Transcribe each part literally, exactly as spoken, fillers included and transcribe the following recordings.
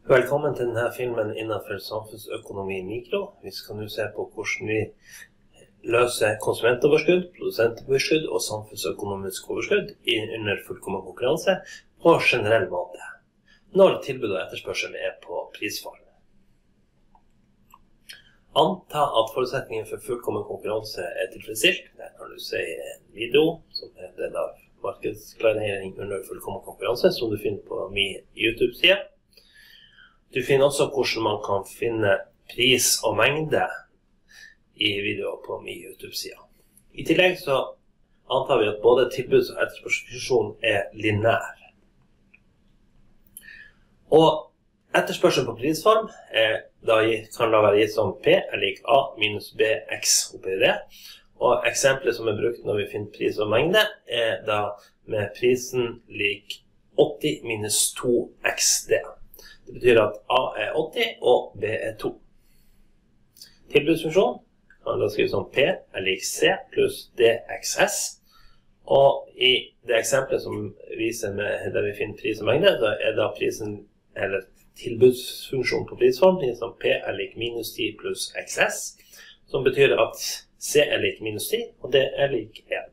Velkommen til denne filmen innenfor samfunnsøkonomi mikro. Vi skal nå se på hvordan vi løser konsumentoverskudd, produsentoverskudd og samfunnsøkonomisk overskudd under fullkommen konkurranse på generell måte, når tilbud og etterspørsel er på prisfall. Anta at forutsetningen for fullkommen konkurranse er tilfredsstilt. Der kan du se en video som er del av markedsklarering under fullkommen konkurranse, som du finner på min YouTube-side. Du finner også hvordan man kan finne pris og mengde i videoer på min YouTube-side. I tillegg så antar vi at både tilbuds- og etterspørselsfunksjon er lineær. Og etterspørsel på prisform er, da, kan da være gitt som P er lik A minus B X oppi det. Og eksempelet som er brukt når vi finner pris og mengde er da med prisen lik åtti minus to X D. Det betyr at A er åtti og B er to. Tilbudsfunksjon kan da skrives som P er lik C pluss D X S. Og i det eksempelet som viser med der vi finner pris og mengde, da er da prisen, eller tilbudsfunksjonen på prisform, som P er lik minus ti pluss X S, som betyr at C er lik minus ti, og D er lik en.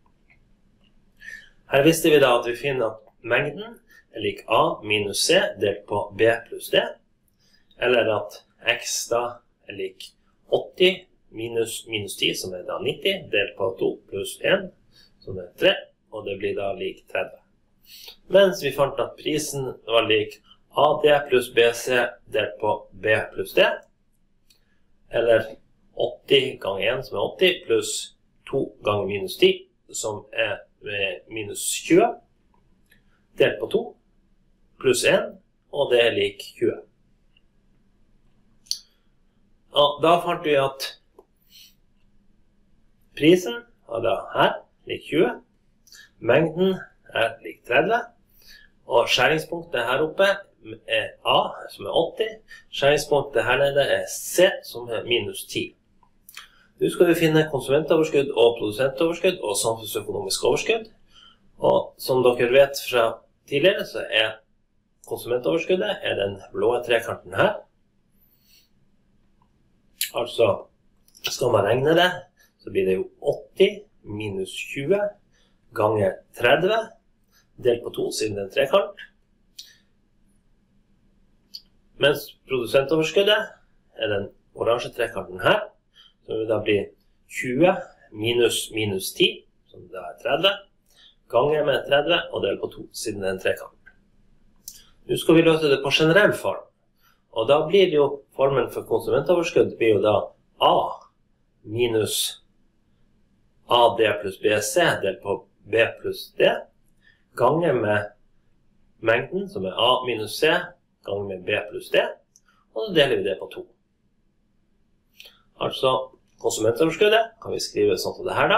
Her visste vi da at vi finner at mengden er lik A minus C delt på B pluss D, eller at X da er lik åtti minus minus ti, som er da nitti, delt på to pluss en, som er tre, og det blir da lik tretti. Mens vi fant at prisen var lik A D pluss B C delt på B pluss D, eller åtti ganger en, som er åtti, pluss to ganger minus ti, som er minus tjue, delt på to, pluss en, og det er lik tjue. Og da fant vi at prisen er da her lik tjue, mengden er lik tretti, og skjæringspunktet her oppe er A, som er åtti, skjæringspunktet her nede er C, som er minus ti. Nå skal vi finne konsumentoverskudd og produsentoverskudd og samfunnsøkonomisk overskudd, og som dere vet fra tidligere så er konsumentoverskuddet er den blå trekanten her. Altså, skal man regne det, så blir det jo åtti minus tjue ganger tretti, delt på to siden det er en trekant. Mens produsentoverskuddet er den oransje trekanten her, så vil det bli tjue minus minus ti, som da er tretti, ganger med tretti og delt på to siden det er en trekant. Nå skal vi løse det på generell form, og da blir det jo formen for konsumentoverskudd blir jo da A minus A D pluss B C delt på B pluss D, ganger med mengden som er A minus C ganger med B pluss D, og så deler vi det på to. Altså konsumentoverskuddet kan vi skrive sånn som det her da.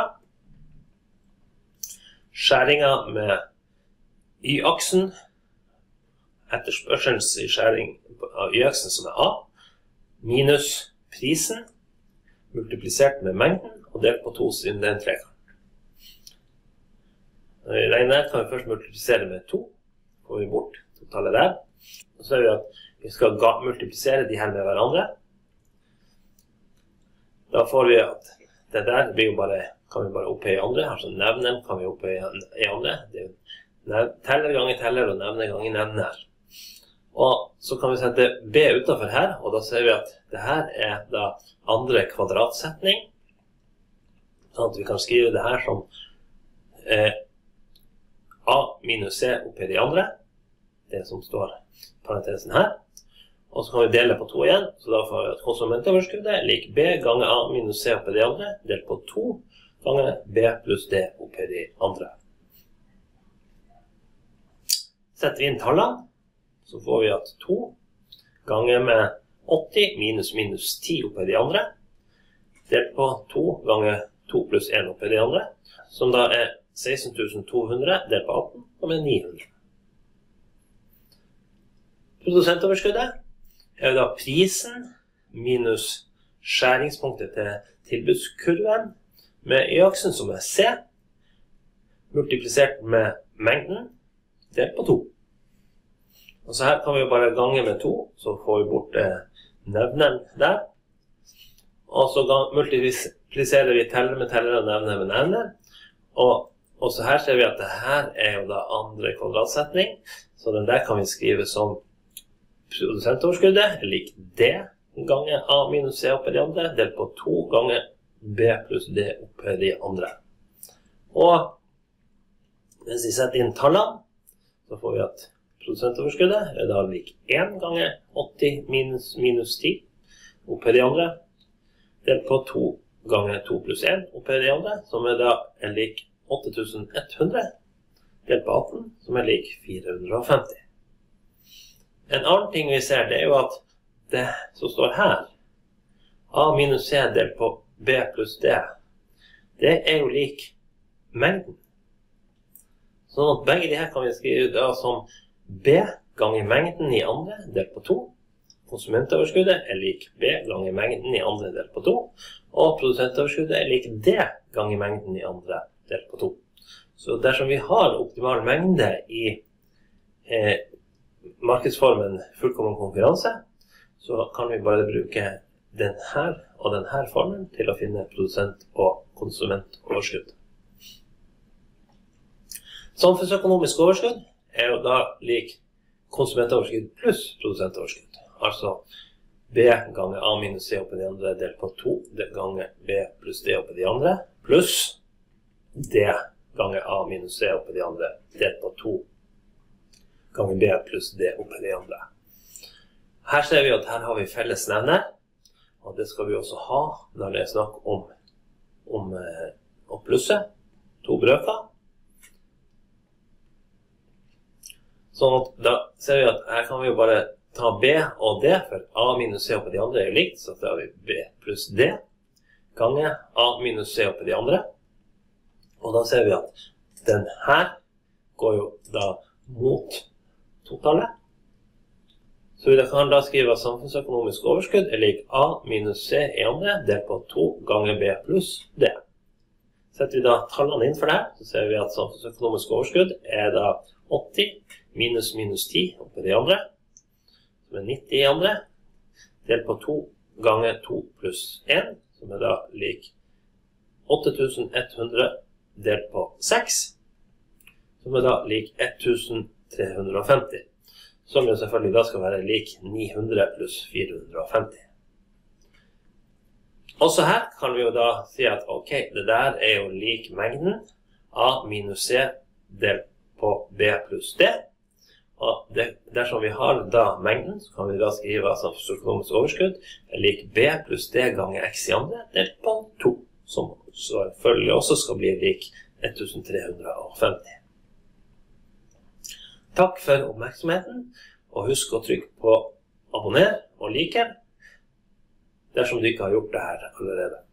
Skjæringen med y-aksen, etterspørselens i skjæring av y-aksen som er A, minus prisen, multiplisert med mengden, og delt på to siden det er en trekant. Når vi regner kan vi først multiplisere med to, får vi bort totallet der. Og så ser vi at vi skal multiplisere de her med hverandre. Da får vi at det der blir jo bare, kan vi bare opphøye andre, altså nevnen kan vi opphøye i andre. Det er teller ganger teller og nevner ganger nevner. Og så kan vi sette B utenfor her, og da ser vi at det her er da andre kvadratsetning. Sånn at vi kan skrive det her som eh, A minus C oppi de andre, det som står i parentesen her. Og så kan vi dele på to igjen, så da får vi at konsumentoverskuddet er lik B ganger A minus C oppi de andre, delt på to ganger B pluss D oppi de andre. Setter vi inn tallene, så får vi at to ganger med åtti minus minus ti oppi de andre, delt på to ganger to pluss en oppi de andre, som da er seksten tusen to hundre delt på atten, som er ni hundre. Produsentoverskuddet er da prisen minus skjæringspunktet til tilbudskurven med y-aksen som er C, multiplisert med mengden delt på to. Og så her kan vi jo bare gange med to, så får vi bort eh, nevneren der. Og så multipliserer vi teller med teller og nevner med nevner. Og, og så her ser vi at det her er jo da andre kvadratsetning, så den der kan vi skrive som produsentoverskuddet er lik D ganger A minus C oppe i de andre, delt på to ganger B pluss D oppe i de andre. Og hvis vi setter inn tallene, så får vi at produsentoverskuddet er da lik en ganger åtti minus, minus ti oppe i de andre, delt på to ganger to pluss en oppe i de andre, som er da er lik åtte tusen ett hundre, delt på atten, som er lik fire hundre og femti. En annen ting vi ser, det er jo at det som står her, A minus C delt på B pluss D, det er jo lik mengden. Sånn at begge de her kan vi skrive da som B ganger mengden i andre delt på to. Konsumentoverskuddet er lik B ganger mengden i andre delt på to. Og produsentoverskuddet er lik D ganger mengden i andre delt på to. Så dersom vi har optimal mengde i eh, markedsformen fullkommen konkurranse, så kan vi bare bruke denne og denne formen til å finne produsent- og konsumentoverskudd. Samfunnsøkonomisk overskudd er jo da lik konsumentoverskudd pluss produsentoverskudd. Altså B ganger A minus C oppe i de andre delt på to ganger B pluss D oppe i de andre, pluss D ganger A minus C oppe i de andre delt på to ganger B pluss D oppe i de andre. Her ser vi at her har vi felles nevner, og det skal vi også ha når det er snakk om, om eh, å plusse to brøker. Sånn at da ser vi at her kan vi jo bare ta B og D, for A minus C oppe i de andre er jo likt, så da har vi B pluss D ganger A minus C oppe i de andre. Og da ser vi at den her går jo da mot totallet. Så vi kan da skrive at samfunnsøkonomisk overskudd er lik A minus C i andre delt på to ganger B pluss D. Setter vi da tallene inn for det her, så ser vi at samfunnsøkonomisk overskudd er da åtti minus minus ti oppe i de andre, som er nitti i andre, delt på to ganger to pluss en, som er da lik åtte tusen ett hundre delt på seks, som er da lik ett tusen tre hundre og femti, som jo selvfølgelig da skal være lik ni hundre pluss fire hundre og femti. Også her kan vi jo da si at ok, det der er jo lik mengden A minus C delt på B pluss D. Og det, dersom vi har da mengden, så kan vi da skrive at samfunnsøkonomisk overskudd er lik B pluss D ganger X i andre delt på to, som selvfølgelig også skal bli lik ett tusen tre hundre og femti. Takk for oppmerksomheten, og husk å trykke på abonner og like dersom du ikke har gjort det her allerede.